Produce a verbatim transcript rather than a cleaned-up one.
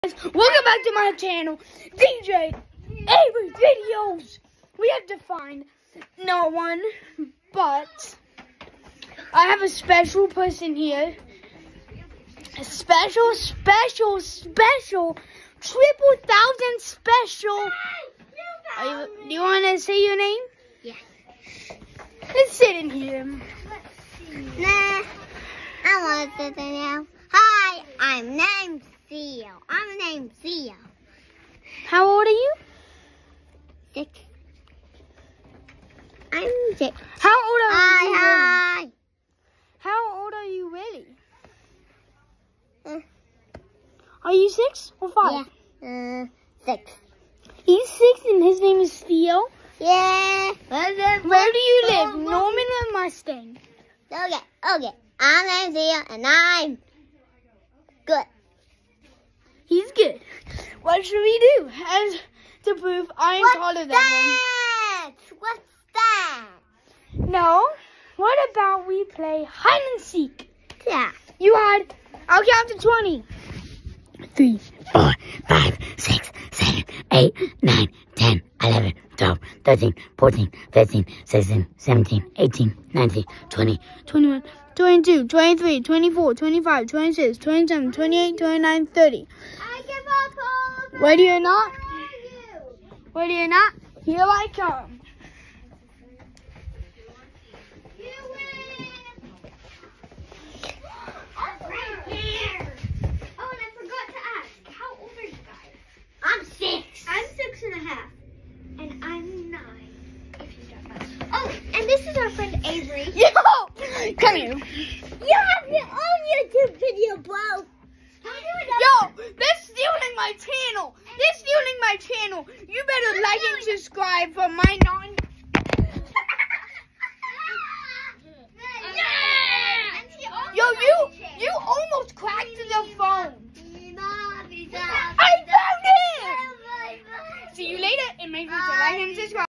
Welcome back to my channel, D J Avery Videos. We have to find no one, but I have a special person here. A special, special, special, triple thousand special. Are you, do you want to say your name? Yeah. Let's sit in here. Nah, I want to sit in here. Hi, I'm named Theo. I'm named Theo. How old are you? Six. I'm six. How old are Hi, you? hi. Really? How old are you really? Uh, Are you six or five? yeah. Uh, six. He's six and his name is Theo. Yeah. Where do you live? Norman or Mustang? Okay, okay. I'm named Theo and I'm good. He's good. What should we do? As to prove I'm What's taller than him. that? What's that? No. What about we play hide and seek? Yeah. You hide. I'll count to twenty. Three, four, five, six, seven, eight, nine, ten, eleven, twelve, thirteen, fourteen, fifteen, sixteen, seventeen, eighteen, nineteen, twenty, twenty-one, twenty-two, twenty-three, twenty-four, twenty-five, twenty-six, twenty-seven, twenty-eight, twenty-nine, thirty. I give up all. Ready or not? Where are you? Ready or not? Here I come. You win. Right here. Oh, and I forgot to ask, how old are you guys? I'm six. I'm six and a half. And I'm nine, if you don't know. Oh, and this is our friend Avery. Yo! Come here. You have your own YouTube video, bro. Can we do another? Yo, they're stealing my channel. They're stealing my channel. You better like and subscribe for my non... Yo, you, you almost cracked the phone. I found it! See you later, and make sure to like and subscribe.